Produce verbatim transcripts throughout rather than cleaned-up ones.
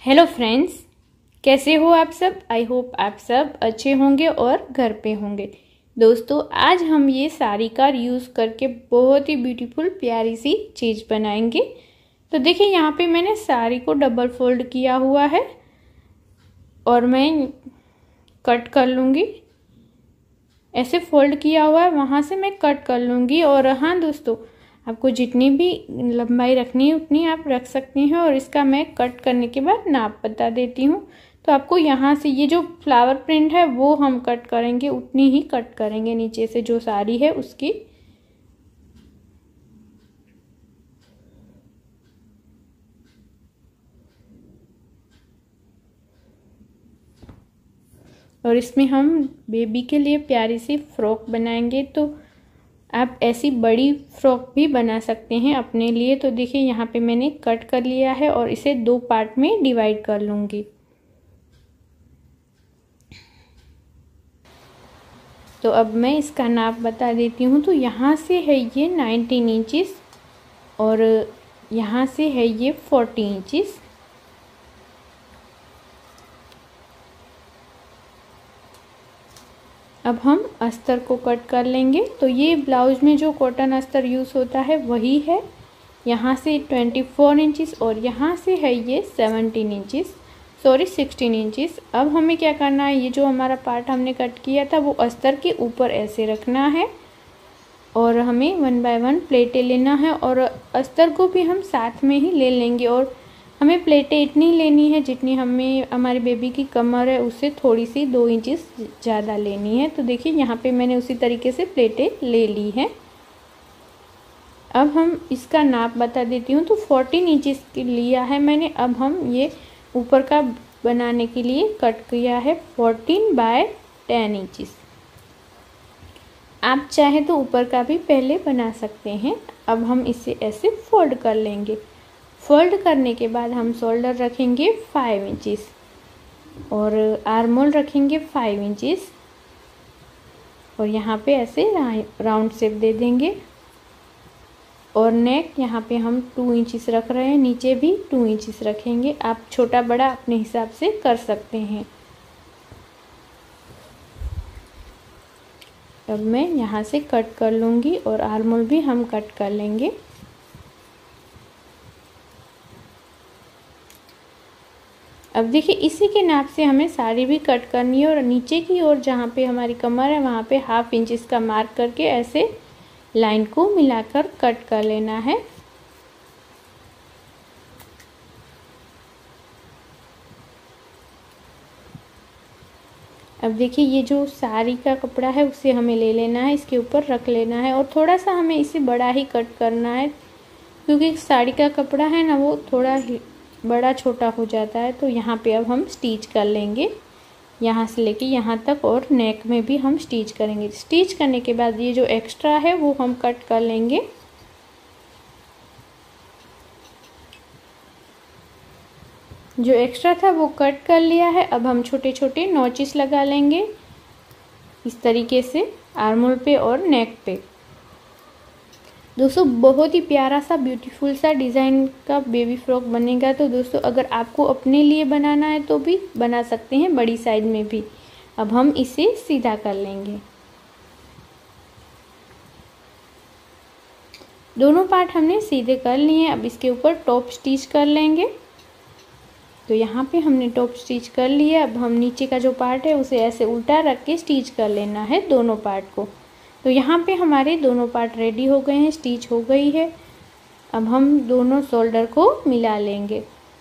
Hello friends, कैसे हो आप सब। आई होप आप सब अच्छे होंगे और घर पे होंगे। दोस्तों, आज हम ये साड़ी का यूज़ करके बहुत ही ब्यूटीफुल प्यारी सी चीज़ बनाएंगे। तो देखिए, यहाँ पे मैंने साड़ी को डबल फोल्ड किया हुआ है और मैं कट कर लूँगी। ऐसे फोल्ड किया हुआ है, वहाँ से मैं कट कर लूँगी। और हाँ दोस्तों, आपको जितनी भी लंबाई रखनी है उतनी आप रख सकती हैं। और इसका मैं कट करने के बाद नाप बता देती हूँ। तो आपको यहाँ से ये जो फ्लावर प्रिंट है वो हम कट करेंगे, उतनी ही कट करेंगे नीचे से जो साड़ी है उसकी। और इसमें हम बेबी के लिए प्यारी सी फ्रॉक बनाएंगे। तो आप ऐसी बड़ी फ्रॉक भी बना सकते हैं अपने लिए। तो देखिए, यहाँ पे मैंने कट कर लिया है और इसे दो पार्ट में डिवाइड कर लूँगी। तो अब मैं इसका नाप बता देती हूँ। तो यहाँ से है ये नाइनटीन इंचिस और यहाँ से है ये फोर्टी इंचिस। अब हम अस्तर को कट कर लेंगे। तो ये ब्लाउज में जो कॉटन अस्तर यूज़ होता है वही है। यहाँ से ट्वेंटी फोर इंचिस और यहाँ से है ये seventeen inches, sorry sixteen inches. अब हमें क्या करना है, ये जो हमारा पार्ट हमने कट किया था वो अस्तर के ऊपर ऐसे रखना है और हमें वन बाय वन प्लेटें लेना है। और अस्तर को भी हम साथ में ही ले लेंगे। और हमें प्लेटें इतनी लेनी है जितनी हमें हमारी बेबी की कमर है उससे थोड़ी सी दो इंचिस ज़्यादा लेनी है। तो देखिए, यहाँ पे मैंने उसी तरीके से प्लेटें ले ली हैं। अब हम इसका नाप बता देती हूँ। तो फोर्टीन इंचिस के लिया है मैंने। अब हम ये ऊपर का बनाने के लिए कट किया है फोर्टीन बाय टेन इंचिस। आप चाहे तो ऊपर का भी पहले बना सकते हैं। अब हम इसे ऐसे फोल्ड कर लेंगे। फोल्ड करने के बाद हम शोल्डर रखेंगे फाइव इंचिस और आर्म होल रखेंगे फाइव इंचिस और यहाँ पे ऐसे राउंड शेप दे देंगे। और नेक यहाँ पे हम टू इंचिस रख रहे हैं, नीचे भी टू इंचिस रखेंगे। आप छोटा बड़ा अपने हिसाब से कर सकते हैं। अब मैं यहाँ से कट कर लूँगी और आर्म होल भी हम कट कर लेंगे। अब देखिए, इसी के नाप से हमें साड़ी भी कट करनी है। और नीचे की ओर जहाँ पे हमारी कमर है वहाँ पे हाफ इंच का मार्क करके ऐसे लाइन को मिलाकर कट कर लेना है। अब देखिए, ये जो साड़ी का कपड़ा है उसे हमें ले लेना है, इसके ऊपर रख लेना है। और थोड़ा सा हमें इसे बड़ा ही कट करना है क्योंकि साड़ी का कपड़ा है ना वो थोड़ा बड़ा छोटा हो जाता है। तो यहाँ पे अब हम स्टिच कर लेंगे, यहाँ से लेके यहाँ तक। और नेक में भी हम स्टिच करेंगे। स्टिच करने के बाद ये जो एक्स्ट्रा है वो हम कट कर लेंगे। जो एक्स्ट्रा था वो कट कर लिया है। अब हम छोटे छोटे नॉचेस लगा लेंगे इस तरीके से आर्म होल पे और नेक पे। दोस्तों, बहुत ही प्यारा सा ब्यूटीफुल सा डिज़ाइन का बेबी फ्रॉक बनेगा। तो दोस्तों, अगर आपको अपने लिए बनाना है तो भी बना सकते हैं, बड़ी साइज में भी। अब हम इसे सीधा कर लेंगे। दोनों पार्ट हमने सीधे कर लिए हैं। अब इसके ऊपर टॉप स्टिच कर लेंगे। तो यहाँ पे हमने टॉप स्टिच कर लिया। अब हम नीचे का जो पार्ट है उसे ऐसे उल्टा रख के स्टिच कर लेना है दोनों पार्ट को। तो यहाँ पे हमारे दोनों पार्ट रेडी हो गए हैं, स्टिच हो गई है। अब हम दोनों शोल्डर को मिला लेंगे।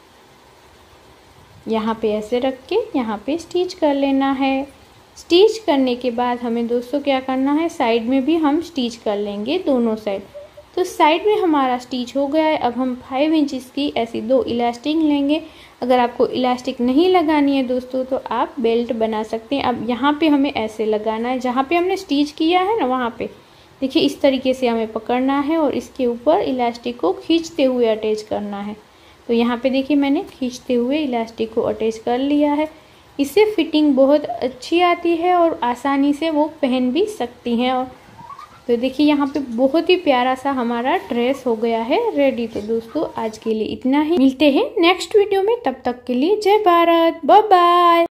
यहाँ पे ऐसे रख के यहाँ पे स्टिच कर लेना है। स्टिच करने के बाद हमें दोस्तों क्या करना है, साइड में भी हम स्टिच कर लेंगे दोनों साइड। तो साइड में हमारा स्टिच हो गया है। अब हम फाइव इंचिस की ऐसी दो इलास्टिक लेंगे। अगर आपको इलास्टिक नहीं लगानी है दोस्तों तो आप बेल्ट बना सकते हैं। अब यहाँ पे हमें ऐसे लगाना है, जहाँ पे हमने स्टिच किया है ना वहाँ पे देखिए इस तरीके से हमें पकड़ना है और इसके ऊपर इलास्टिक को खींचते हुए अटैच करना है। तो यहाँ पे देखिए मैंने खींचते हुए इलास्टिक को अटैच कर लिया है। इससे फिटिंग बहुत अच्छी आती है और आसानी से वो पहन भी सकती हैं। और तो देखिए यहाँ पे बहुत ही प्यारा सा हमारा ड्रेस हो गया है रेडी। तो दोस्तों आज के लिए इतना ही, मिलते हैं नेक्स्ट वीडियो में, तब तक के लिए जय भारत, बाय बाय।